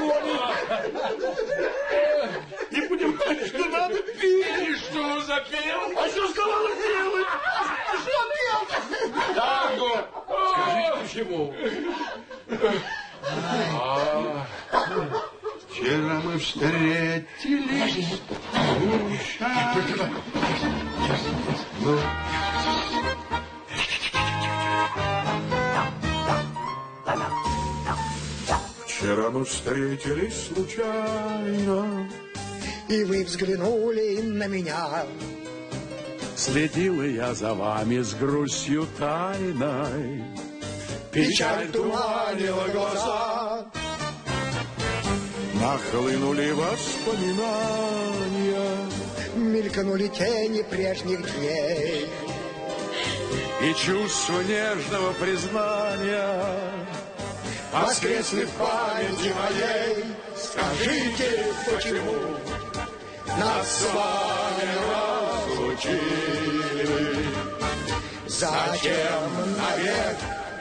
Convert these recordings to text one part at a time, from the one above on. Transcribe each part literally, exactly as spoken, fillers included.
гони. И понимаешь, что надо пить. И что, запил? А что сказала делать? Что делать? Танго! Скажите, почему? Вчера мы встретились. Ну. Вчера мы встретились случайно. И вы взглянули на меня. Следил я за вами с грустью тайной. Печаль туманила глаза. Нахлынули воспоминания. Мелькнули тени прежних дней. И чувство нежного признания воскресли в памяти моей. Скажите, почему нас с вами разлучили? Зачем навек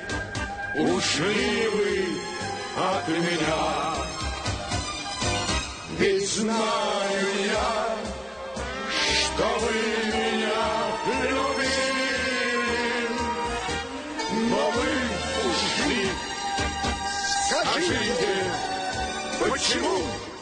ушли вы от меня? Ведь знаю я, что вы меня любили, но вы ушли. скажите, Почему?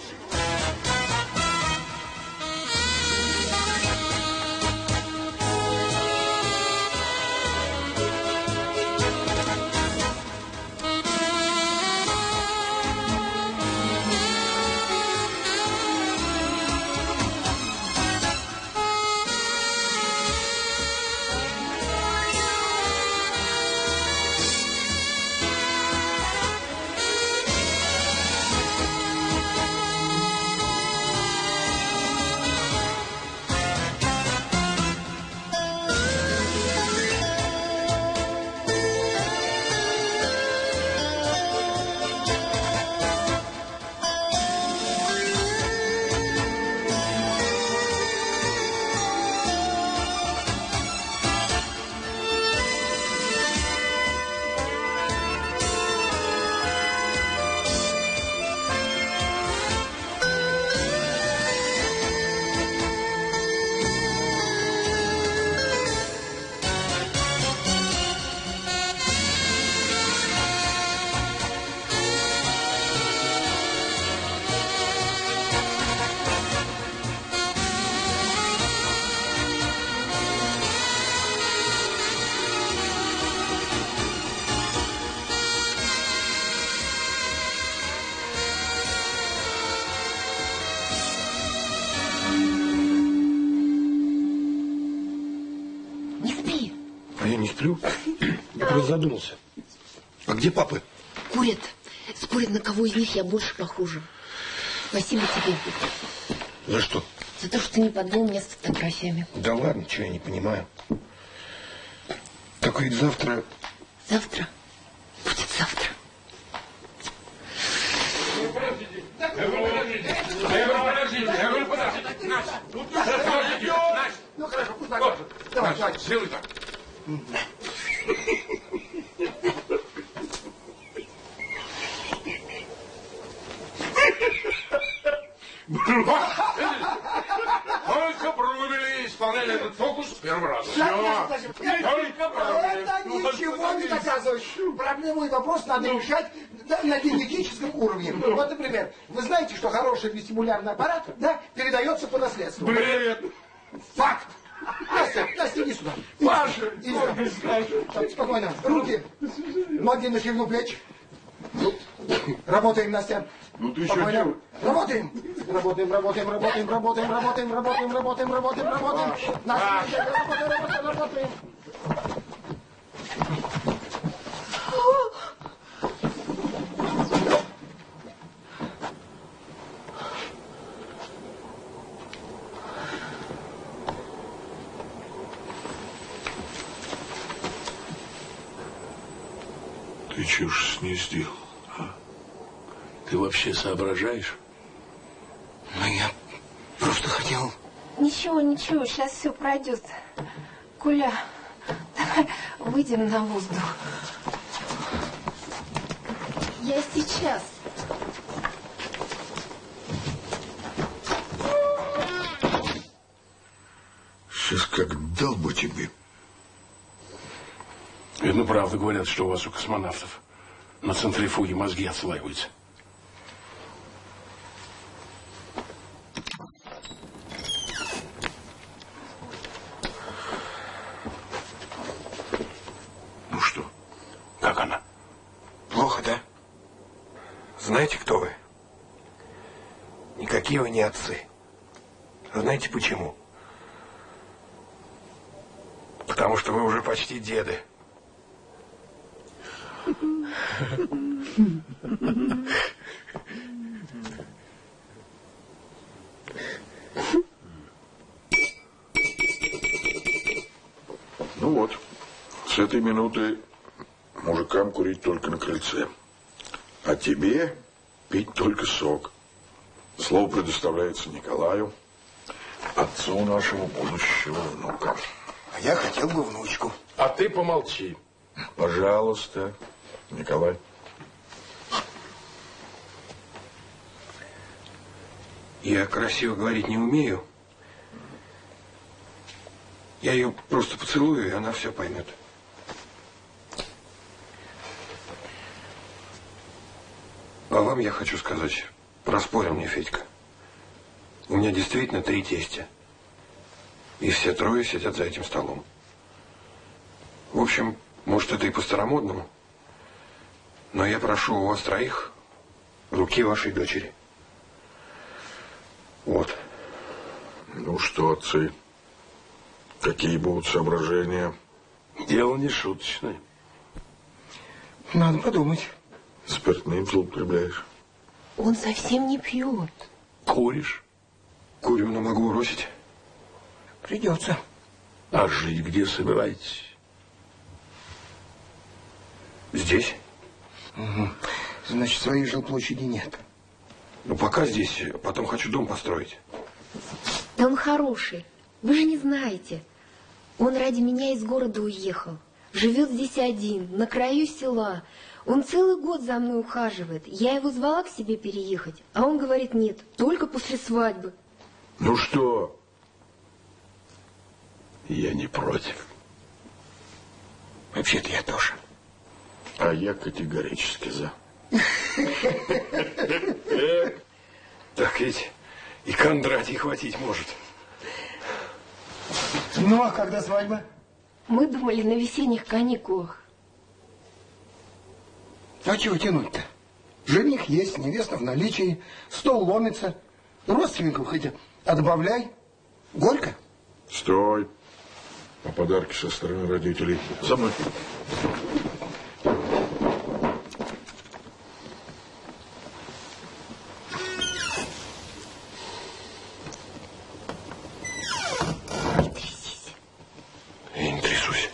Сплю. Я просто задумался. А где папы? Курят. Спорят, на кого из них я больше похожа. Спасибо тебе. За что? За то, что ты не подвел меня с фотографиями. Да ладно, чего я не понимаю. Так ведь завтра... Завтра? Будет завтра. Я говорю, подождите. Настя. Ну хорошо, пусть так. Давай, давай. Сделай так. Только пробовали исполнять этот фокус с первого раза. Это ничего не доказывает. Проблему и вопрос надо решать на генетическом уровне. Вот, например, вы знаете, что хороший вестибулярный аппарат, да, передается по наследству. Бред! Факт! Настя, Настя, иди сюда. Паша! Иди сюда. Так, спокойно. Руки. Ноги на ширину плеч. Работаем, Настя. Ну ты Спокойно. еще Работаем. Работаем, работаем, работаем, работаем, работаем, работаем, работаем, работаем, работаем. Настя, работаем, работаем, работаем. Ты чушь с ней сделал, а? Ты вообще соображаешь? Ну, я просто хотел... Ничего, ничего, сейчас все пройдет. Коля, давай выйдем на воздух. Я сейчас. дал бы тебе. Видно, правда говорят, что у вас у космонавтов на центрифуге мозги отслаиваются. Ну что? Как она? Плохо, да? Знаете, кто вы? Никакие вы не отцы. А знаете почему? Потому что вы уже почти деды. Ну вот, с этой минуты мужикам курить только на крыльце. А тебе пить только сок. Слово предоставляется Николаю, отцу нашего будущего внука. А я хотел бы внучку. А ты помолчи. Пожалуйста, Николай. Я красиво говорить не умею. Я ее просто поцелую, и она все поймет. А вам я хочу сказать, проспорил мне Федька. У меня действительно три тестя. И все трое сидят за этим столом. В общем, может, это и по-старомодному, но я прошу у вас троих руки вашей дочери. Вот. Ну что, отцы, какие будут соображения? Дело не шуточное. Надо подумать. Спиртным злоупотребляешь? Он совсем не пьет. Куришь? Курю, но могу бросить. Придется. А жить где собираетесь? Здесь? Угу. Значит, своей жилплощади нет. Ну, пока здесь, потом хочу дом построить. Да он хороший. Вы же не знаете. Он ради меня из города уехал. Живет здесь один, на краю села. Он целый год за мной ухаживает. Я его звала к себе переехать, а он говорит, нет, только после свадьбы. Ну что? Я не против. Вообще-то я тоже. А я категорически за. Так ведь и Кондратий хватить может. Ну, а когда свадьба? Мы думали на весенних каникулах. А чего тянуть-то? Жених есть, невеста в наличии, стол ломится. Родственников хотя отбавляй. Горько. Стой. А подарки со стороны родителей? За мной. Не трясись. Я не трясусь.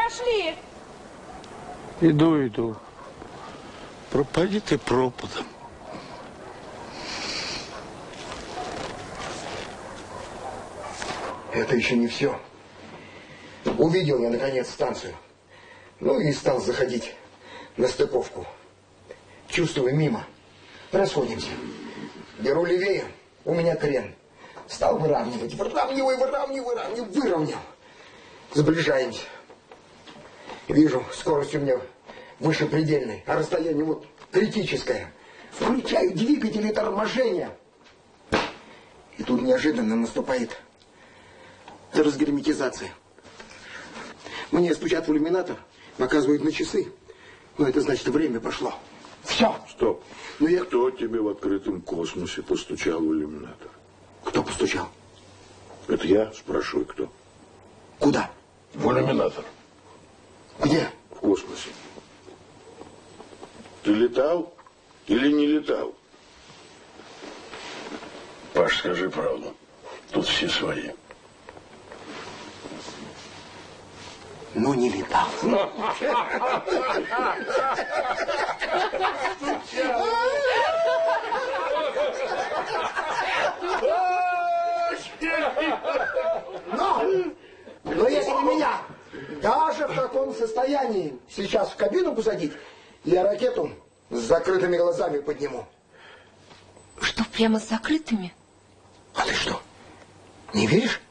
пошли. Иду, иду. Пропади ты пропадом. Это еще не все. Увидел я, наконец, станцию. Ну и стал заходить на стыковку. Чувствую, мимо. Расходимся. Беру левее, у меня крен. Стал выравнивать. Выравнивай, выравнивай, выравнивай, выровнял. Сближаемся. Вижу, скорость у меня выше предельной, а расстояние вот критическое. Включаю двигатели торможения. И тут неожиданно наступает разгерметизация. Мне стучат в иллюминатор, показывают на часы. Но это значит, время пошло. Все. Стоп. Ну я... Кто тебе в открытом космосе постучал в иллюминатор? Кто постучал? Это я спрашиваю, кто? Куда? В иллюминатор. Где? В космосе. Ты летал или не летал? Паш, скажи правду. Тут все свои. Ну, не летал. Но, но если меня даже в таком состоянии сейчас в кабину посадить, я ракету с закрытыми глазами подниму. Что, прямо с закрытыми? А ты что, не веришь?